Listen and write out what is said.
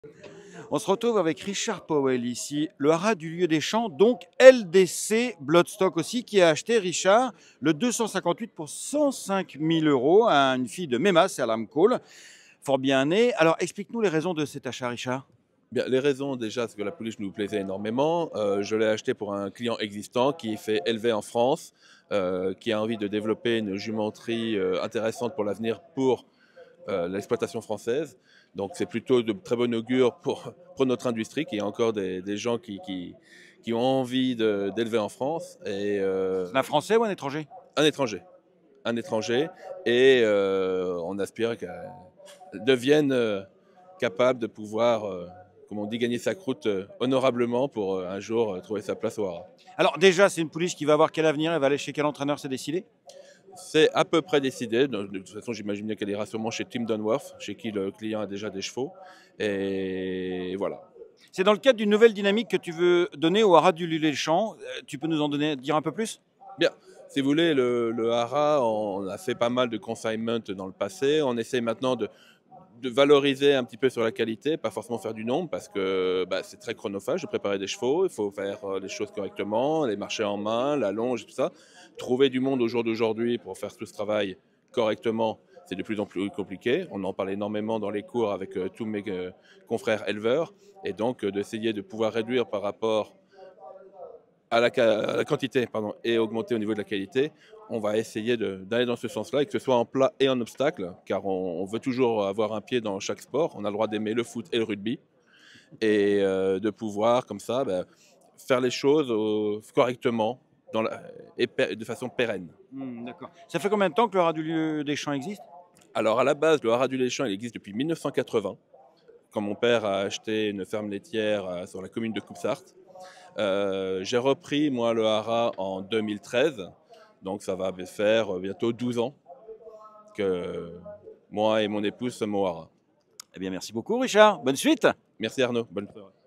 On se retrouve avec Richard Powell ici, le haras du lieu des champs, donc LDC Bloodstock aussi, qui a acheté, Richard, le 258 pour 105 000 euros à une fille de Memas, c'est à l'Amcol, fort bien née. Alors explique-nous les raisons de cet achat, Richard. Bien, les raisons, déjà, c'est que la pouliche nous plaisait énormément. Je l'ai acheté pour un client existant qui fait élever en France, qui a envie de développer une jumenterie intéressante pour l'avenir pour l'exploitation française. Donc c'est plutôt de très bon augure pour notre industrie, qu'il y a encore des gens qui ont envie d'élever en France. Et C'est un Français ou un étranger? un étranger. Un étranger. Et on aspire qu'elle devienne capable de pouvoir, comme on dit, gagner sa croûte honorablement pour un jour trouver sa place au Hara. Alors déjà, c'est une pouliche qui va avoir quel avenir? Elle va aller chez quel entraîneur, c'est décidé? C'est à peu près décidé. De toute façon, j'imagine bien qu'elle ira sûrement chez Tim Dunworth, chez qui le client a déjà des chevaux. Et voilà. C'est dans le cadre d'une nouvelle dynamique que tu veux donner au haras du lieu des champs. Tu peux nous en dire un peu plus? Bien, si vous voulez, le Hara, on a fait pas mal de consignment dans le passé. On essaie maintenant de valoriser un petit peu sur la qualité, pas forcément faire du nombre, parce que c'est très chronophage de préparer des chevaux. Il faut faire les choses correctement, les marcher en main, la longe, tout ça. Trouver du monde au jour d'aujourd'hui pour faire tout ce travail correctement, c'est de plus en plus compliqué. On en parle énormément dans les cours avec tous mes confrères éleveurs. Et donc, d'essayer de pouvoir réduire par rapport à la quantité pardon, et augmenter au niveau de la qualité, on va essayer d'aller dans ce sens-là, et que ce soit en plat et en obstacle, car on veut toujours avoir un pied dans chaque sport. On a le droit d'aimer le foot et le rugby, et de pouvoir, comme ça, faire les choses correctement et de façon pérenne. D'accord. Ça fait combien de temps que le haras du lieu des champs existe? Alors, à la base, le haras du Léchamp, il existe depuis 1980, quand mon père a acheté une ferme laitière sur la commune de Coupe-Sarthe. J'ai repris, moi, le haras en 2013. Donc, ça va faire bientôt 12 ans que moi et mon épouse sommes au haras. Eh bien, merci beaucoup, Richard. Bonne suite. Merci Arnaud. Bonne soirée.